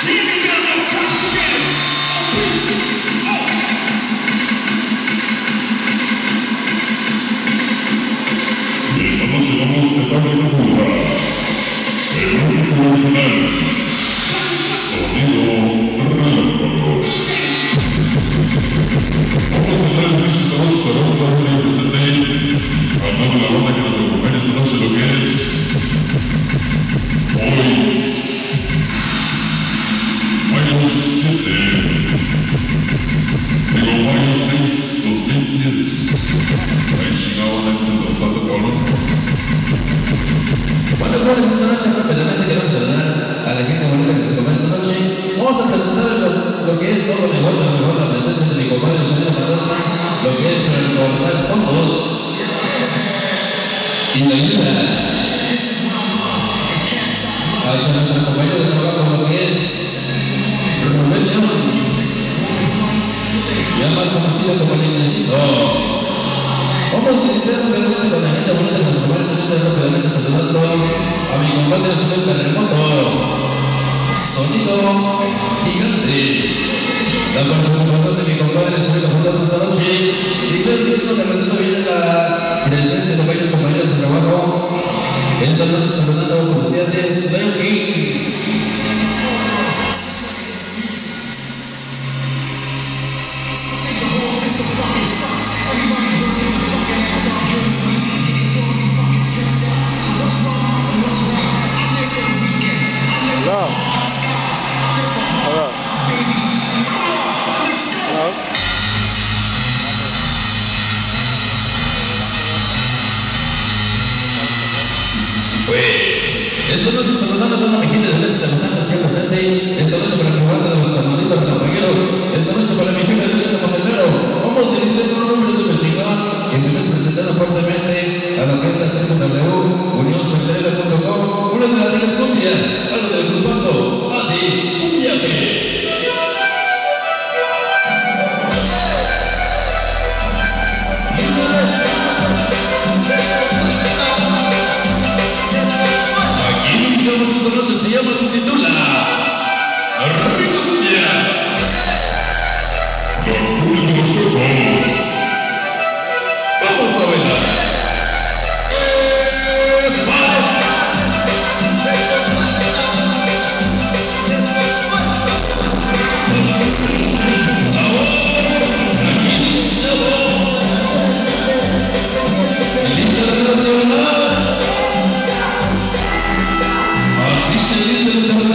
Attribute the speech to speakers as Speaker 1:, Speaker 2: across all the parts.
Speaker 1: Bueno, jóvenes, esta noche rápidamente queremos saludar a la gente bonita que nos acompaña esta noche. Vamos a presentar lo que es todo lo mejor, la presencia de mi compadre Sonido Fantasma, lo que es el Portal Fondos y la ayuda a nuestro compañero de trabajo, lo que es Rubén León, ya más conocido como el Ignacito. Vamos a iniciar rápidamente con la gente bonita que nos acompaña esta noche, rápidamente saludando a mi compadre Sonido Terremoto, Sonido Gigante. La participación de mi compadre Sonido Fantasma esta noche. Y claro que estamos representando bien la presencia de varios compañeros de trabajo. Esta noche saludando comerciales Lion King. Esta noche saludando a toda la gente del este de Los Ángeles que presente. Esta noche para el comando de los hermanitos compañeros. Esta noche para mi jefe de lucha Montelero. Vamos a iniciar con un nombre super chingón y se nos presentando fuertemente a lo que es el www.unionsolterera.com, una de las grandes cumbias, algo del grupazo, Adi Cumbiaje. Esta noche se llama, se titula Rico Cumbia. Vamos a bailar. Internacional. Así se dice el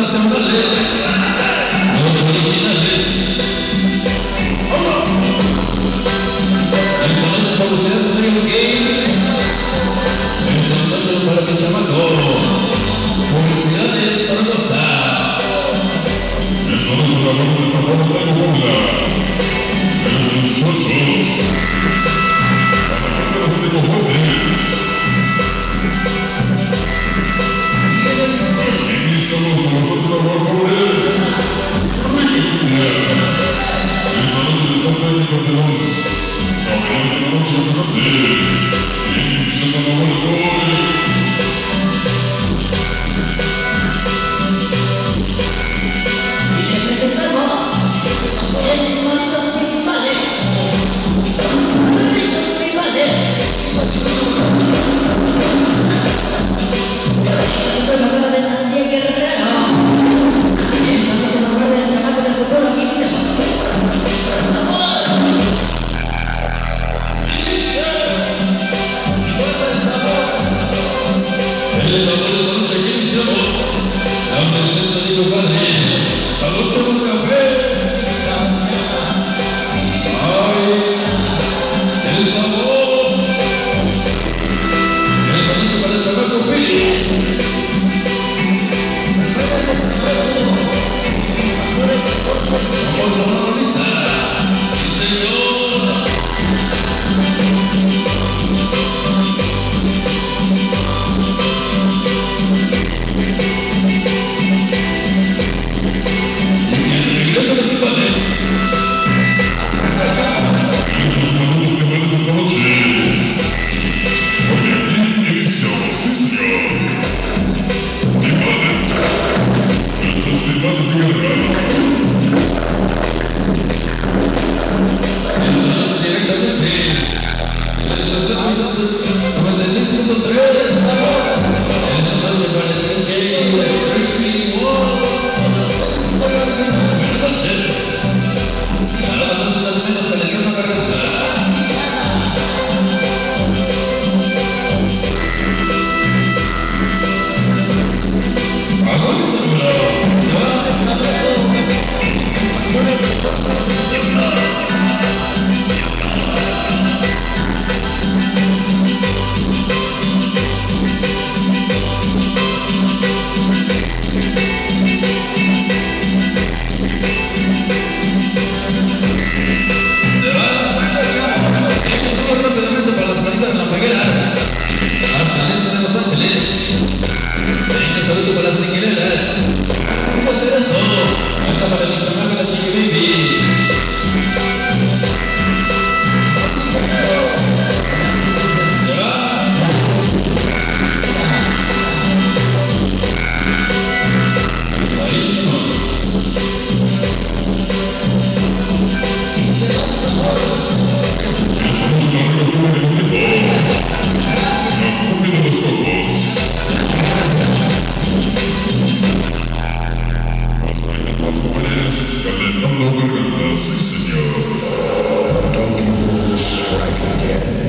Speaker 2: jóvenes calentando gargantas, sí señor.
Speaker 3: The donkey will strike again.